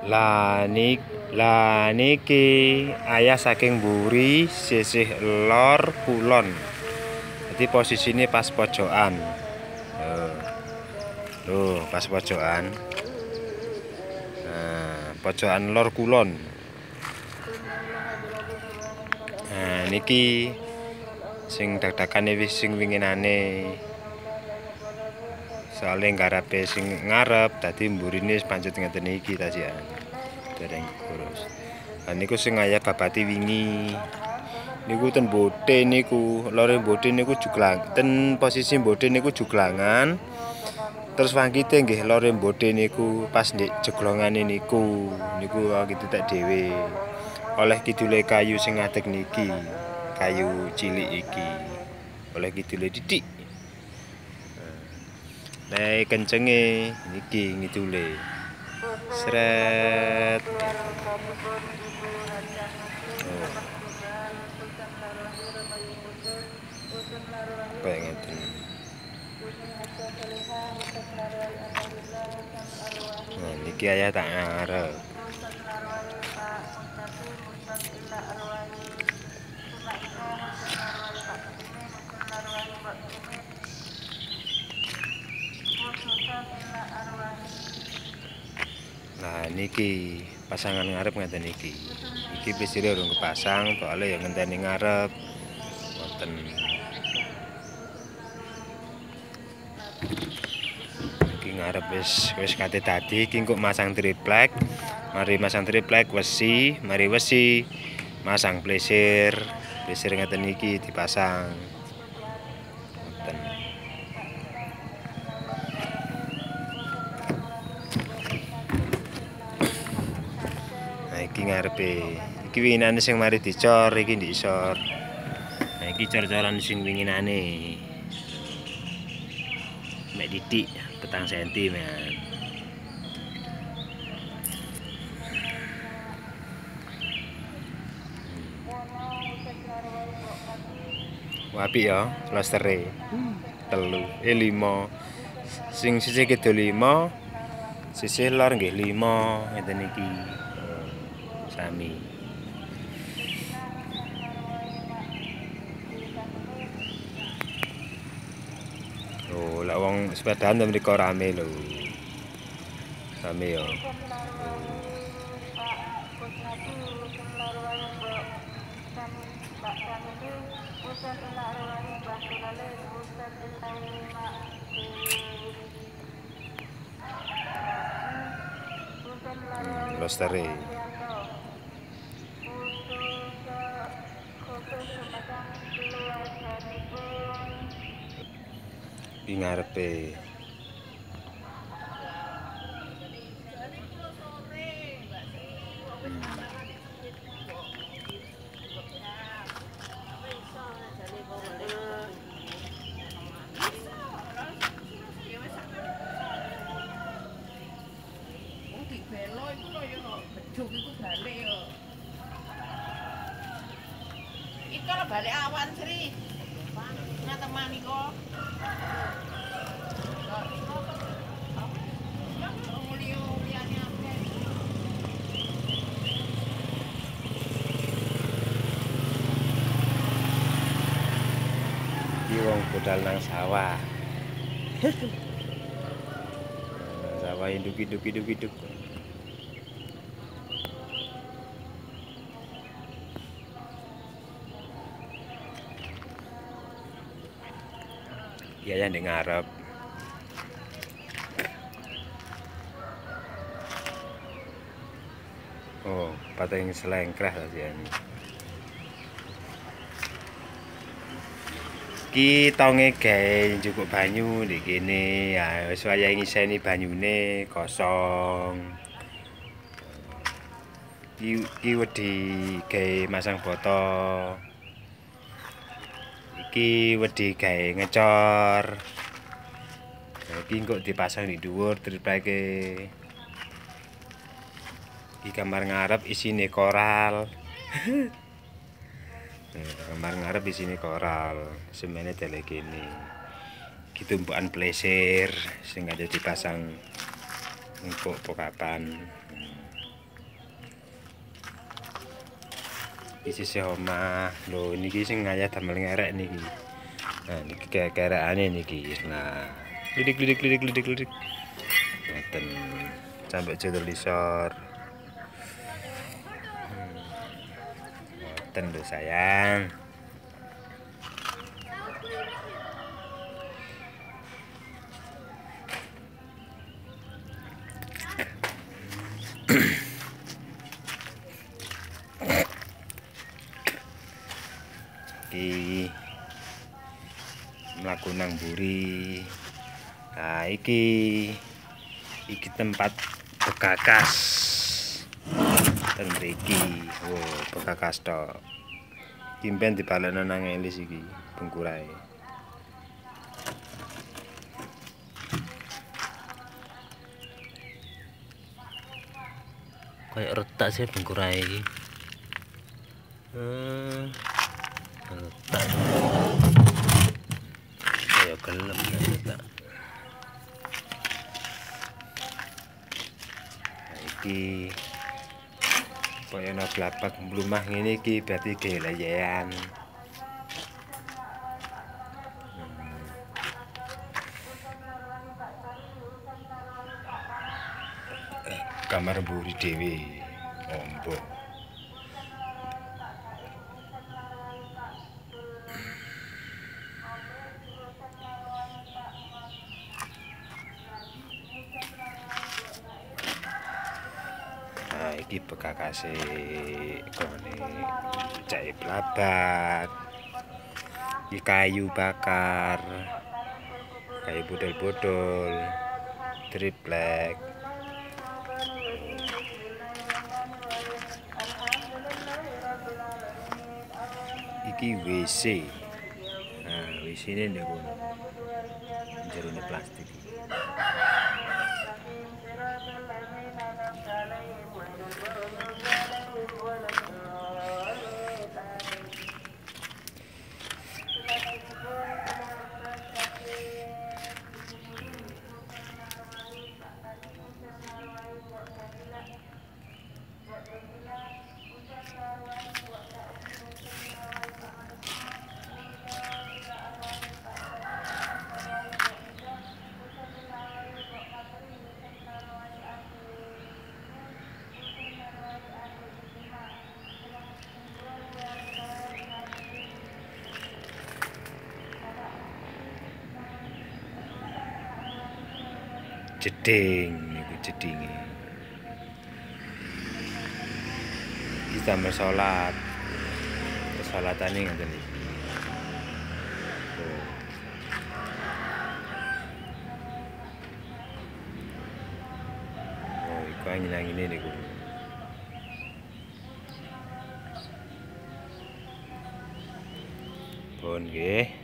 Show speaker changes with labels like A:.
A: Lah niki ayah saking mburi sisih lor kulon. Jadi posisinya pas pojokan. Tuh, pas pojokan. Nah, pojokan lor kulon. Nah, niki sing dak-dakane wis sing winginane. Soalnya ngarepe sing ngarep dadi mburine pancet ngeten iki tajian. Dereng kurus. Lah niku sing ayah babati wingi. Niku ten bote niku, lore bote niku juglang. Ten posisi bote niku juglangan. Terus wangkite nggih lore bote niku pas ndek jeglongane niku gitu tak dhewe. Oleh kidule kayu sing ngadeg niki. Kayu cilik iki. Oleh kidule didik. Nek kencenge niki ngidule. Sret. Oh. Kayak ngeten. Nah, niki ayah tak ngarep. Nah niki pasangan ngarep ngeten niki. Iki pisire urung kepasang, soalnya ya ngenteni ngarep. Ngoten. Iki ngarep wis kate tadi iki kok masang triplek. Mari masang triplek wesi, mari wesi masang plesir. Plesir ngeten iki dipasang. Ngoten. Iki ngarepe. Iki winginane sing mari dicor iki ndisor. Nah iki cor-coran sing winginane. Mek didik 4 cm, men. Apik ya, plastere. 5. Sing sisih kidul 5, sisih lor nggih 5 ngeten iki. Sami. Oh, lek wong sepedaan to mriko rame lho. Rame ya. Lostere. Iki ngarepe.
B: Iko balik awan Sri. Ngatemani kok.
A: Iki wong budal nang sawah. Sawah induk. Iya ya ndek ngarep. Oh, pateng selengkrah ya ini. Iki tonge gawe njupuk banyu ndek kene. Ya wis wayahe ngiseni banyune kosong. Iki wedi gawe masang botol. Iki wedi gawe ngecor. Iki kok dipasang di dhuwur tripleke. Iki kamar ngarep isine koral. Kamar ngarep isine koral. Semene delek kene. Iki tumpukan plesir sing ada dipasang engko kapan. Iki sisih omah. Lho niki sing ngayah damel ngerek niki. Nah niki kerekane niki. Nah, lidik. Ngeten. Sampai jodol isor. Ngeten lho sayang. Iki mlaku nang mburi. Nah iki tempat Bekakas ten mriki. Oh Bekakas tok. Kimpen dibalekno nang Elis iki bengkurae. Kayak retak sih bengkurae iki. Retak. Kayak gelem retak. Iki kaya ana blapak mlumah ngene iki berarti geleyean. Kamar mburi dhewe. Ombo. Nah, iki bekakase kone cai blabat. Iki kayu bakar. Kayu bodol-bodol. Triplek. Iki WC. Nah, WC ini ndek kono. Jerone plastik. Jeding niku jedinge. Iki damel salat. Salatane ngoten iki. Oh, iku angin-angine niku. Pun nggih.